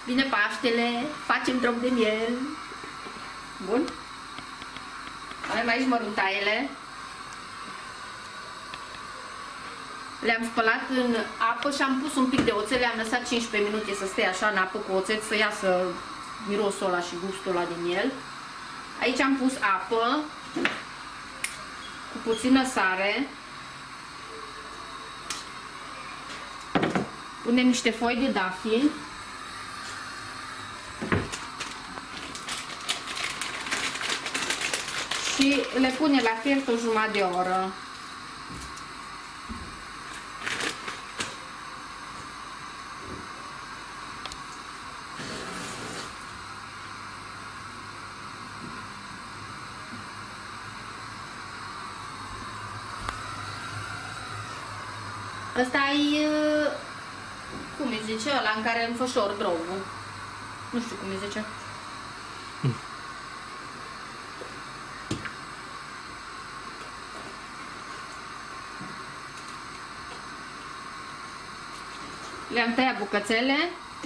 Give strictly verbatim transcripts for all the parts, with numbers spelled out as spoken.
Vine Paștele, facem drop de miel. Bun. Avem aici măruntaiele. Le-am spălat în apă și am pus un pic de oțet, le-am lăsat cincisprezece minute să stea așa în apă cu oțet, să iasă mirosul ăla și gustul ăla de miel. Aici am pus apă cu puțină sare. Punem niște foi de dafii. Și le pune la fiert o jumătate de oră. Ăsta e, cum îi zice, ăla în care înfășor drogul. Nu știu cum îi zice. Mm. Le-am tăiat bucățele.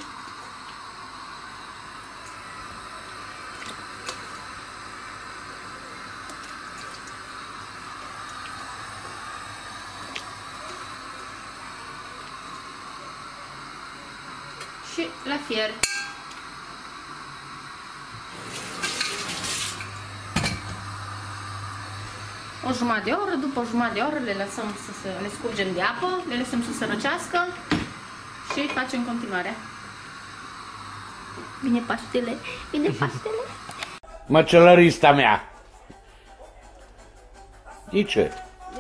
Și la fiert. O jumătate de oră, după o jumătate de oră le lăsăm să se, le scurgem de apă, le lăsăm să se răcească și facem continuarea. Vine Paștele, vine Paștele. Măcelărista mea. De ce?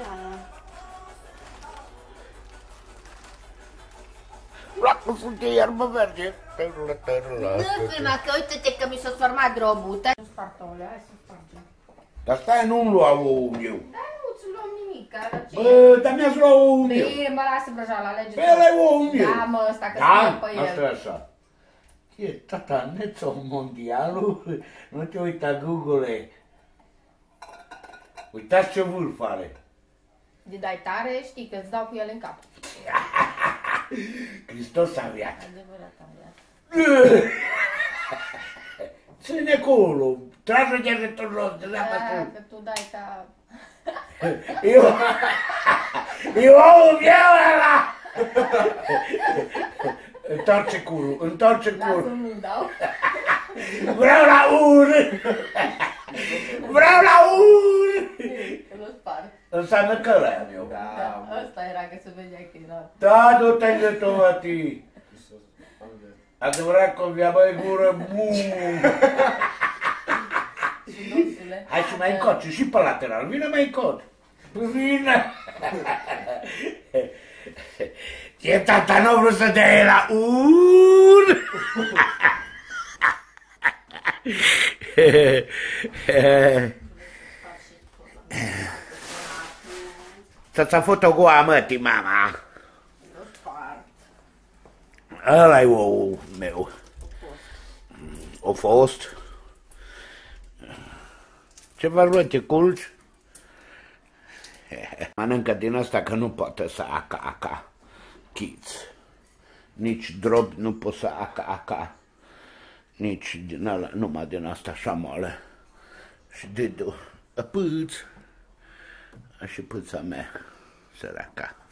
Lacul sunt de iarbă verde. Nu filma, că uite-te că mi s-a sformat drobul. Nu spartole, hai să spargem. Dar stai, nu-mi lua ouul meu. Dar nu-ți luăm nimic, bă, dar mi-ați luat ouul meu. Bine, mă, lasă vrăjala, alege. Pe ăla e ouul meu. Da, mă, ăsta, că da? pe el. Asta e așa. E, tata, nețo mondialul, nu te uita, Google. Uitați ce vârf are. De dai tare, știi că îți dau cu el în cap. Hristos avea. Adevărat avea. Ține acolo, trage-te de tot jos, de la păstră. Că tu dai ca... Eu... Eu ouul meu ăla! Întoarce curul, întoarce curul. Lasă, nu-l dau. Vreau la ur! Vreau la ur! Îl spart. Înseamnă că ăla e meu. Da, ăsta era, că se vedea că era. Da, du-te de tomati. Adevărat că avea, băi, gură, buu. Hai și mai încoace, și pe lateral, vine mai încoace. Vine. E tata, nu vreau să dea la ur. Să-ți-a făcut-o goa mătii, mama. Ăla-i ouul meu. O fost. Ce vă rog, te culci? Mănâncă din asta că nu poate să aca, aca. Kids. Nici drob nu pot să aca, aca. Nici din ăla, numai din asta așa moale. Și de două. Pâț. Și pâța mea, săraca.